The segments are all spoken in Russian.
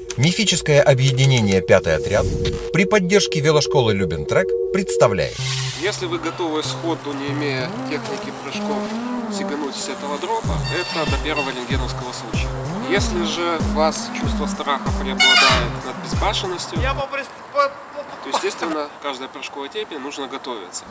Мифическое объединение «Пятый отряд» при поддержке велошколы Любентрек представляет. Если вы готовы сходу, не имея техники прыжков, сигануть с этого дропа, это до первого рентгеновского случая. Если же у вас чувство страха преобладает над безбашенностью, то, естественно, каждой прыжковой тепе нужно готовиться.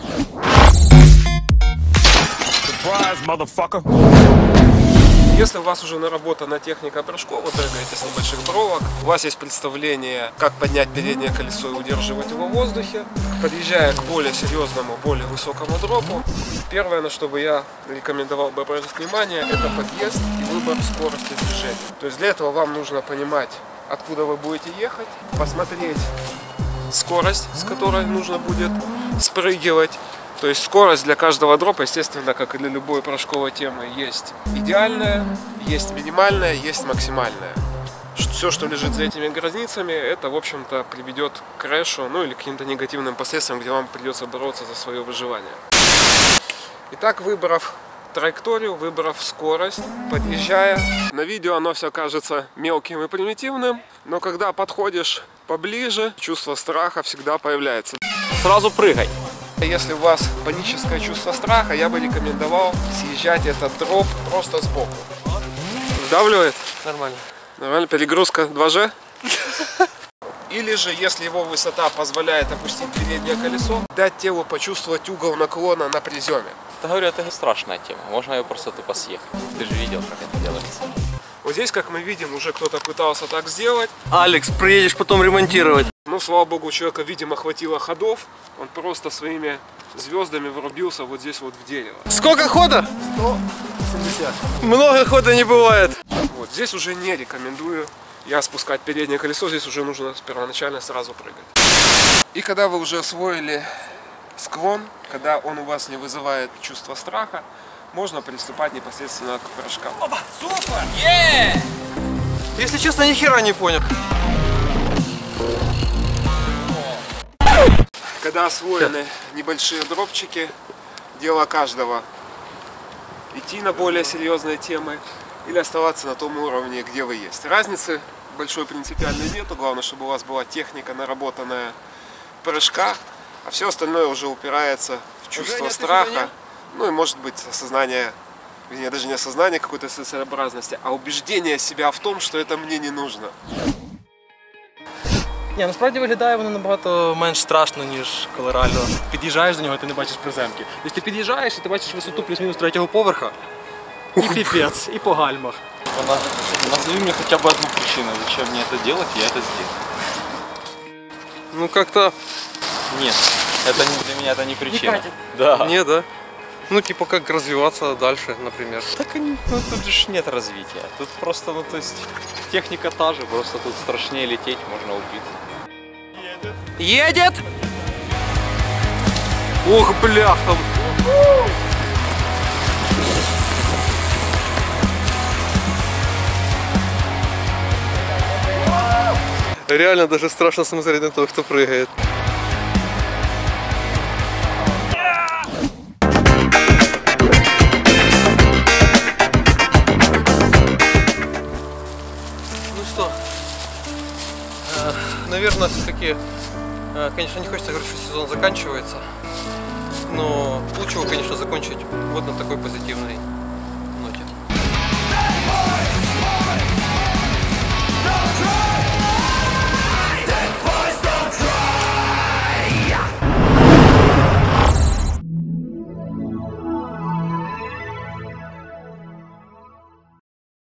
Surprise, motherfucker! Если у вас уже наработана техника прыжков, вы прыгаете с небольших бровок, у вас есть представление, как поднять переднее колесо и удерживать его в воздухе, подъезжая к более серьезному, более высокому дропу, первое, на что бы я рекомендовал бы обратить внимание, это подъезд и выбор скорости движения. То есть для этого вам нужно понимать, откуда вы будете ехать, посмотреть скорость, с которой нужно будет спрыгивать. То есть скорость для каждого дропа, естественно, как и для любой прыжковой темы, есть идеальная, есть минимальная, есть максимальная. Все, что лежит за этими границами, это, в общем-то, приведет к крэшу, ну или к каким-то негативным последствиям, где вам придется бороться за свое выживание. Итак, выбрав траекторию, выбрав скорость, подъезжая, на видео оно все кажется мелким и примитивным, но когда подходишь поближе, чувство страха всегда появляется. Сразу прыгай! Если у вас паническое чувство страха, я бы рекомендовал съезжать этот дроп просто сбоку. Вдавливает? Нормально. Нормально. Перегрузка 2G? Или же, если его высота позволяет опустить переднее колесо, дать телу почувствовать угол наклона на приземе. Да, говорю, это не страшная тема. Можно ее просто тупо съехать. Ты же видел, как это делается. Вот здесь, как мы видим, уже кто-то пытался так сделать. Алекс, приедешь потом ремонтировать. Ну, слава богу, у человека, видимо, хватило ходов. Он просто своими звездами врубился вот здесь вот в дерево. Сколько хода? 170. Много хода не бывает. Вот здесь уже не рекомендую я спускать переднее колесо. Здесь уже нужно первоначально сразу прыгать. И когда вы уже освоили склон, когда он у вас не вызывает чувство страха, можно приступать непосредственно к прыжкам. Опа, супер! Если честно, ни хера не понял. Когда освоены небольшие дропчики, дело каждого идти на более серьезные темы или оставаться на том уровне, где вы есть. Разницы большой принципиальной нету, главное, чтобы у вас была техника, наработанная прыжка, а все остальное уже упирается в чувство страха, ну и может быть осознание, вернее, даже не осознание какой-то целесообразности, а убеждение себя в том, что это мне не нужно. Ні, насправді виглядає воно набагато менш страшно, ніж коли реально під'їжджаєш до нього і ти не бачиш приземки. Тобто ти під'їжджаєш і ти бачиш висоту плюс-мінус 3-го поверха. І піпець, і по гальмах. Назови мне хотя бы одну причину, зачем мне это делать, я это сделаю. Ну как-то... Нет, это для меня это не причина. Не катит. Да. Не, да? Ну типа как развиваться дальше, например. Так ну, тут же нет развития. Тут просто, ну то есть, техника та же, просто тут страшнее лететь, можно убиться. Едет! Ох, бляха! Реально даже страшно смотреть на того, кто прыгает. Ну что, наверное, все-таки, конечно, не хочется говорить, что сезон заканчивается, но лучше его, конечно, закончить вот на такой позитивной